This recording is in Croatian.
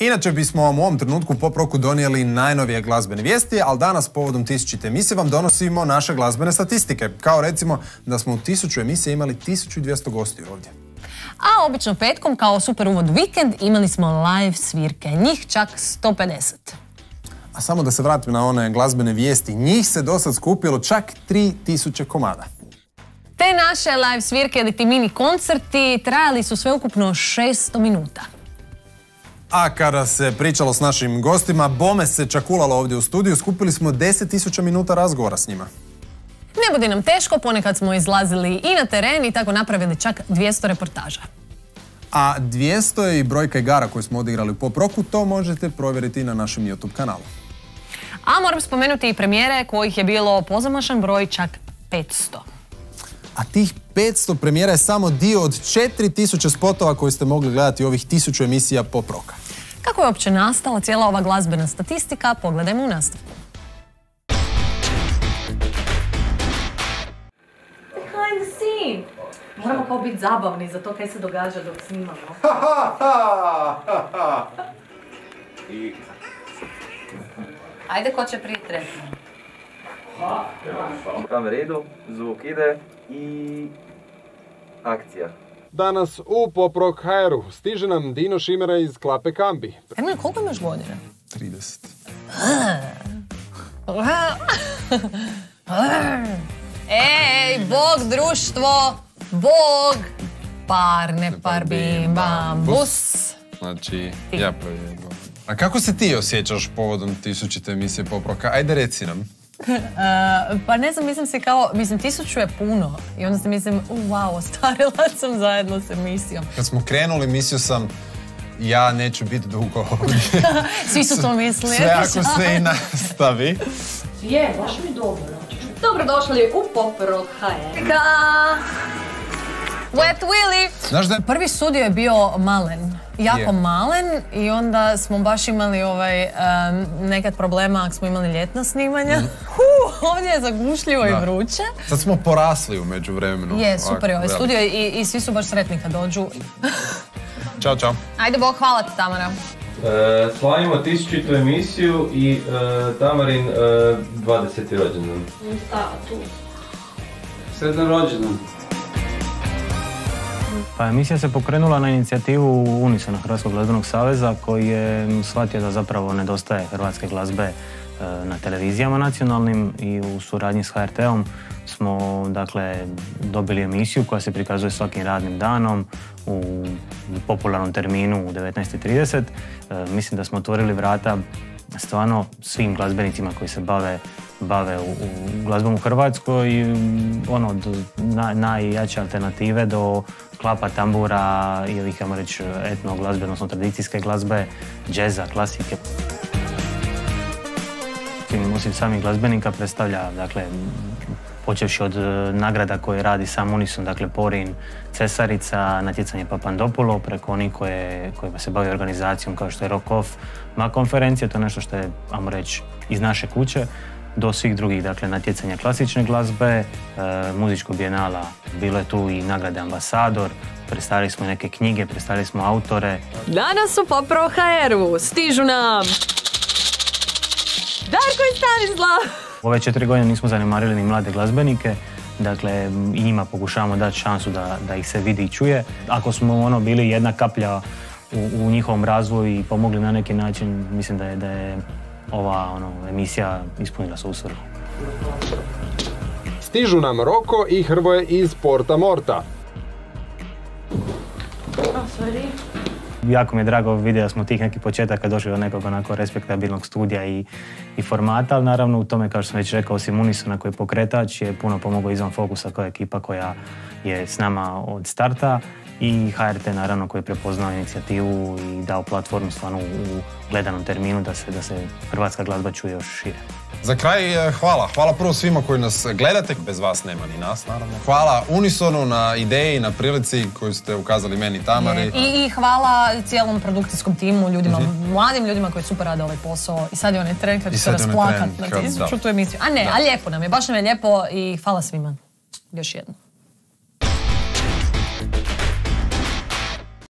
Inače bismo vam u ovom trenutku po roku donijeli najnovije glazbene vijesti, ali danas povodom 1000. emisije vam donosimo naše glazbene statistike. Kao recimo da smo u 1000 emisije imali 1200 gostiju ovdje. A obično petkom, kao super uvod vikend, imali smo live svirke, njih čak 150. A samo da se vratim na one glazbene vijesti, njih se do sad skupilo čak 3000 komada. Te naše live svirke ili ti mini koncerti trajali su sveukupno 600 minuta. A kada se pričalo s našim gostima, bome se čakulalo ovdje u studiju, skupili smo 10.000 minuta razgovora s njima. Ne budi nam teško, ponekad smo izlazili i na teren i tako napravili čak 200 reportaža. A 200 je i brojka igara koju smo odigrali u pop roku, to možete provjeriti na našem YouTube kanalu. A moram spomenuti i premijere kojih je bilo pozamašan broj čak 500. A tih 500 premijera je samo dio od 4000 spotova koji ste mogli gledati u ovih 1000 emisija pop roka. Kako je uopće nastala cijela ova glazbena statistika, pogledajmo u nastavku. Behind the scene. Moramo kao biti zabavni za to kaj se događa dok snimamo. Ajde, ko će prije trepiti? U pravom redu, zvuk ide i akcija. Danas u Pop Rock HR-u stiže nam Dino Šimera iz Klape Kambi. Emil, koliko imaš godina? 30. Ej, Bog društvo, Bog, par ne par bim bam bus. Znači, ja prvi. A kako se ti osjećaš povodom 1000. emisije pop roka? Ajde reci nam. Pa ne znam, mislim si kao, 1000 je puno i onda si mislim, wow, ostarila sam zajedno s emisijom. Kad smo krenuli, mislio sam, ja neću biti dugo ovdje. Svi su to mislili. Sve ako se i nastavi. Je, baš mi dobro. Dobrodošli u Pop Rock HR. Wet Willy! Znaš da je... Prvi studio je bio malen. Jako malen i onda smo baš imali nekad problema ako smo imali ljetna snimanja. Ovdje je zagušljivo i vruće. Sad smo porasli u međuvremenu. Je, super je ovaj studio i svi su baš sretni kad dođu. Ćao, čao. Ajde, Bog, hvala ti, Tamara. Slavimo 1000. emisiju i Tamarin 20. rođendan. Šta tu? Sretan rođendan. Pa emisija se pokrenula na inicijativu Unisona Hrvatskog glazbenog saveza koji je shvatio da zapravo nedostaje hrvatske glazbe na televizijama nacionalnim i u suradnji s HRT-om smo dakle dobili emisiju koja se prikazuje svakim radnim danom u popularnom terminu u 19:30. Mislim da smo otvorili vrata stvarno svim glazbenicima koji se bave u glazbom u Hrvatskoj i od najjače alternative do klapa, tambura i ovih, ajmo reći, etno glazbe, odnosno tradicijske glazbe, džeza, klasike. Osim samih glazbenika predstavlja, dakle, počevši od nagrada koje radi sam Unison, dakle Porin, Cesarica, natjecanje Papandopulo, preko onih kojima se bavi organizacijom kao što je Rock Off, ma konferencija, to je nešto što je, ajmo reći, iz naše kuće, do svih drugih, dakle, natjecanja klasične glazbe, muzičkog bijenala, bilo je tu i nagrade Ambasador, predstavili smo neke knjige, predstavili smo autore. Danas u Pop Rock HR-u stižu nam Darko i Stanislav! Ove 4 godine nismo zanemarili ni mlade glazbenike, dakle, i njima pokušavamo dati šansu da ih se vidi i čuje. Ako smo bili jedna kaplja u njihovom razvoju i pomogli na neki način, mislim da je ova emisija ispunila svoju svrhu. Stižu nam Roko i Hrvoje iz Porta Morta. Jako mi je drago vidjeti da smo tih nekih početaka došli do nekog onako respektabilnog studija i formata, ali naravno u tome, kao što sam već rekao, osim Unisona koji je pokretač, je puno pomogao Izvan Fokusa kao ekipa koja je s nama od starta i HRT naravno koji je prepoznao inicijativu i dao platformu stvarno u gledanom terminu da se hrvatska glazba čuje još šire. Za kraj, hvala prvo svima koji nas gledate, bez vas nema ni nas naravno. Hvala Unisonu na ideji, na prilici koju ste ukazali meni i Tamari. I hvala cijelom produkcijskom timu, ljudima, mladim ljudima koji super rade ovaj posao i sad je onaj tren kad će se rasplakat na 1000. tu emisiju. A ne, a lijepo nam je, baš nam je lijepo i hvala svima još jednom.